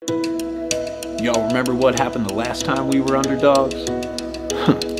Y'all remember what happened the last time we were underdogs?